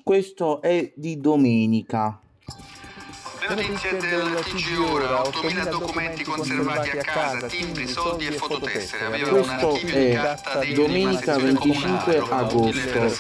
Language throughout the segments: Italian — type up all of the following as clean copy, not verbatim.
Questo è di domenica. Le notizie del TG Ora, 8.000 documenti conservati a casa, timbri, soldi e fototessere. Aveva un Questo archivio di è carta dei domenica 25 agosto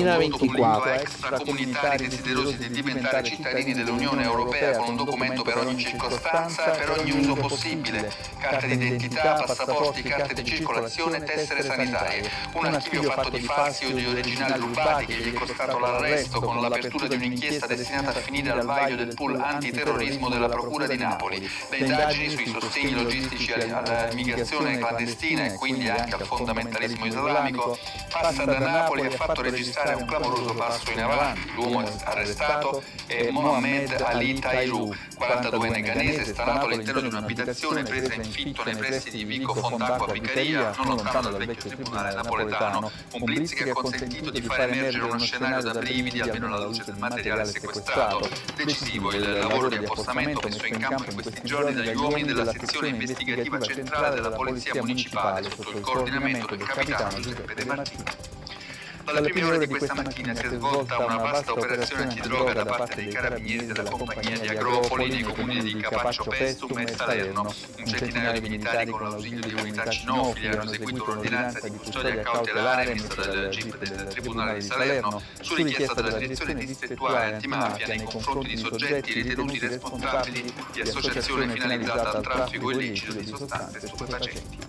2024. extracomunitari desiderosi di diventare cittadini dell'Unione Europea con un documento per ogni circostanza e per ogni uso possibile. Carte d'identità, passaporti, carte di circolazione, tessere sanitarie. Un archivio fatto di falsi o di originali rubati che gli è costato l'arresto con l'apertura di un'inchiesta destinata a finire al vaglio del pool antiterrorismo della Procura di Napoli. Le indagini sui sostegni logistici all'immigrazione clandestina e quindi anche al fondamentalismo islamico passa da Napoli e ha fatto registrare un clamoroso passo in avanti. L'uomo arrestato è Mohamed Ali Tairu, 42enne ghanese, stanato all'interno di un'abitazione presa in fitto nei pressi di Vico Fondacqua Vicaria, non lontano dal vecchio tribunale napoletano. Un blitz che ha consentito di far emergere uno scenario da brividi almeno alla luce del materiale sequestrato. Decisivo il lavoro di appostamento messo in campo in questi giorni dagli uomini della sezione investigativa centrale della Polizia Municipale sotto il coordinamento del capitano Giuseppe De Martini. Dalle prime ore di questa mattina si è svolta una vasta operazione antidroga da parte dei carabinieri della compagnia di Agropoli nei comuni di Capaccio Pestum e Salerno. Un centinaio di militari con l'ausilio di unità cinofili hanno eseguito l'ordinanza di custodia cautelare emessa dal GIP del Tribunale di Salerno su richiesta della direzione distrettuale antimafia nei confronti di soggetti ritenuti responsabili di associazione finalizzata al traffico illecito di sostanze stupefacenti.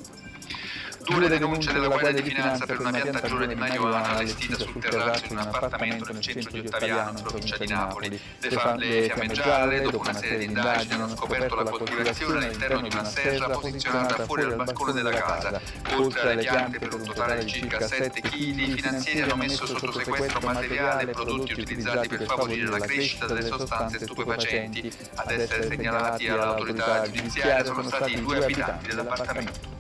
Due denunce della Guardia di Finanza per una piantagione di marijuana allestita sul terrazzo in un appartamento nel centro di Ottaviano, in provincia di Napoli. Le fiamme gialle, dopo una serie di indagini, hanno scoperto la coltivazione all'interno di una serra posizionata fuori dal balcone della casa. Oltre alle piante, per un totale di circa 7 kg, i finanzieri hanno messo sotto sequestro materiale e prodotti utilizzati per favorire la crescita delle sostanze stupefacenti. Ad essere segnalati all'autorità giudiziaria sono stati 2 abitanti dell'appartamento.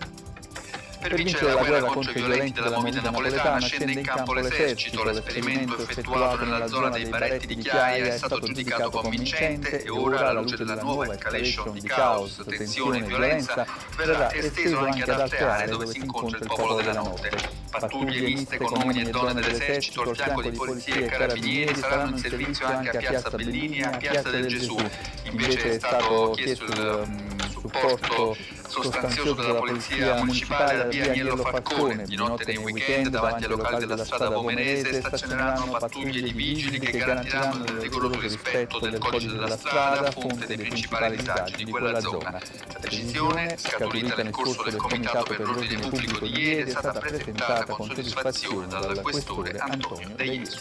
Per vincere la guerra contro i violenti della movida napoletana scende in campo l'esercito. L'esperimento effettuato nella zona dei Baretti di Chiaia è stato giudicato convincente e ora, alla luce della nuova escalation di caos, tensione e violenza, verrà esteso anche ad altre aree dove si incontra il popolo della notte. Pattuglie miste con uomini e donne dell'esercito al fianco di polizie e carabinieri saranno in servizio anche a Piazza Bellini e a Piazza del Gesù. Invece è stato chiesto il supporto sostanzioso della polizia municipale alla via Agnello Falcone. Di notte nei weekend davanti ai locali della strada Vomerese stazioneranno pattuglie di vigili che garantiranno il rigoroso rispetto del codice della strada, fonte dei principali disagi di quella zona. La decisione, scaturita nel corso del Comitato per l'Ordine Pubblico di ieri, è stata presentata con soddisfazione dal questore Antonio De Iesu.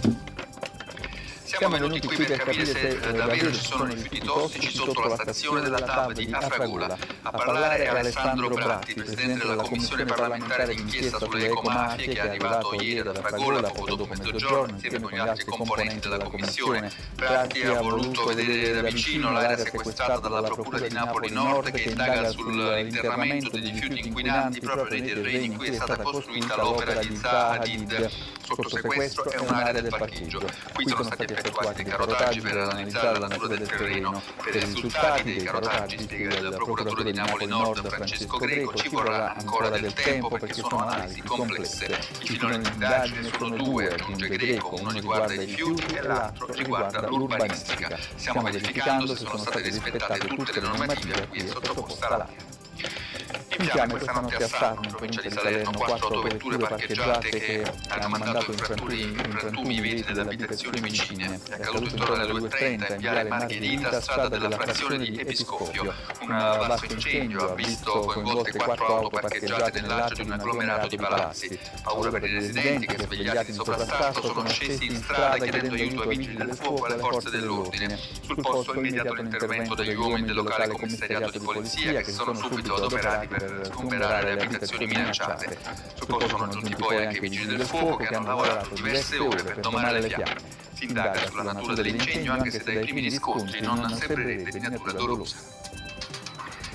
Siamo venuti qui per capire se davvero ci sono rifiuti tossici sotto la stazione della TAV di Afragola. A parlare è Alessandro Bratti, presidente della Commissione parlamentare d'inchiesta sulle ecomafie, che è arrivato ieri ad Afragola poco dopo mezzogiorno insieme con gli altri componenti della Commissione. Bratti ha voluto vedere da vicino l'area sequestrata dalla Procura di Napoli Nord, che indaga sull'interramento di rifiuti inquinanti proprio nei terreni in cui è stata costruita l'opera di Zaha Hadid. Sotto sequestro è un'area del parcheggio. Qui sono stati effettuati dei carotaggi per analizzare la natura del terreno. Per i risultati dei carotaggi, spiega il procuratore di Napoli Nord Francesco Greco, ci vorrà ancora del tempo perché sono analisi complesse. I filoni di indagine sono 2, aggiunge Greco, uno riguarda i rifiuti e l'altro riguarda l'urbanistica. Stiamo verificando se sono state rispettate tutte le normative a cui è sottoposta l'area. In fiamme questa notte a Sarno, in provincia di Salerno, 4 autovetture parcheggiate che hanno mandato in frantumi i vetri delle abitazioni vicine. È accaduto intorno alle 2:30 in viale Margherita, strada della frazione di Episcopio. Un vasto incendio ha visto coinvolte 4 auto parcheggiate nell'agio di un agglomerato di palazzi. Paura per i residenti che, svegliati in sovrastato, sono scesi in strada chiedendo aiuto ai vigili del fuoco e alle forze dell'ordine. Sul posto immediato l'intervento degli uomini del locale commissariato di polizia, che si sono subito adoperati per sgomberare le abitazioni minacciate. Sul posto sono giunti poi anche i vigili del fuoco che hanno lavorato diverse ore per domare le fiamme. Si indaga sulla natura dell'incendio, anche se dai primi riscontri non sembrerebbe di natura dolosa.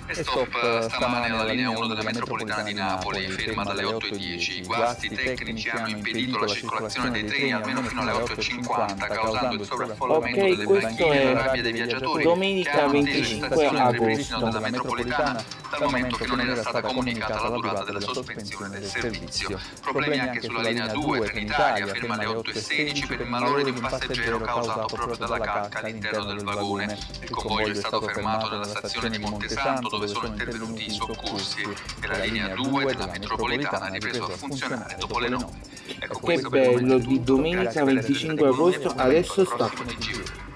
E stop stamane alla linea 1 della metropolitana di Napoli, ferma dalle 8:10. I guasti tecnici hanno impedito la circolazione dei treni almeno fino alle 8:50, causando il sovraffollamento delle banchine e la rabbia dei viaggiatori domenica che hanno atteso 25 stazione del agosto. ripristino della metropolitana dal momento che non era stata comunicata la durata della sospensione del servizio. Problemi anche sulla linea 2, Trenitalia, ferma alle 8:16 per il malore di un passeggero causato proprio dalla calca all'interno del vagone. Il convoglio è stato fermato nella stazione di Montesanto dove sono intervenuti i soccorsi e la linea 2 della metropolitana ha ripreso a funzionare dopo le 9. Ecco, Che bello, di domenica 25 agosto, adesso sta. TG.